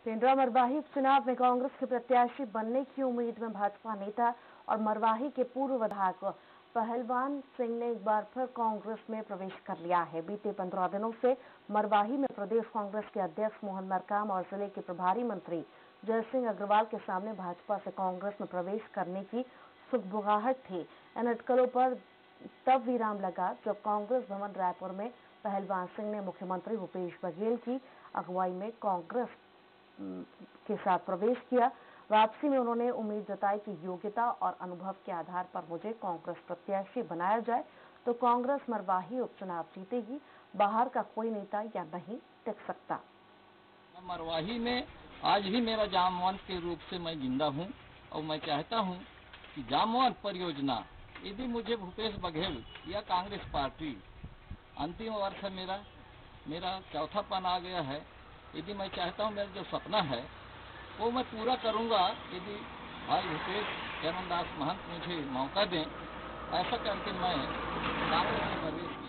पिंडरा मरवाही उपचुनाव में कांग्रेस के प्रत्याशी बनने की उम्मीद में भाजपा नेता और मरवाही के पूर्व विधायक पहलवान सिंह ने एक बार फिर कांग्रेस में प्रवेश कर लिया है। बीते 15 दिनों से मरवाही में प्रदेश कांग्रेस के अध्यक्ष मोहन मरकाम और जिले के प्रभारी मंत्री जयसिंह अग्रवाल के सामने भाजपा से कांग्रेस में प्रवेश करने की सुगबुगाहट थी। इन अटकलों पर तब विराम लगा जब कांग्रेस भवन रायपुर में पहलवान सिंह ने मुख्यमंत्री भूपेश बघेल की अगुवाई में कांग्रेस के साथ प्रवेश किया। वापसी में उन्होंने उम्मीद जताई कि योग्यता और अनुभव के आधार पर मुझे कांग्रेस प्रत्याशी बनाया जाए तो कांग्रेस मरवाही उपचुनाव जीतेगी। बाहर का कोई नेता या नहीं टिक सकता। मरवाही में आज भी मेरा जामवंत के रूप से मैं जिंदा हूं और मैं चाहता हूं कि जामवंत परियोजना यदि मुझे भूपेश बघेल या कांग्रेस पार्टी, अंतिम वर्ष है मेरा चौथा पान आ गया है, यदि मैं चाहता हूं मेरा जो सपना है वो मैं पूरा करूंगा यदि भाई भूपेश चरणदास महंत मुझे मौका दें। ऐसा करके मैं कांग्रेस में प्रवेश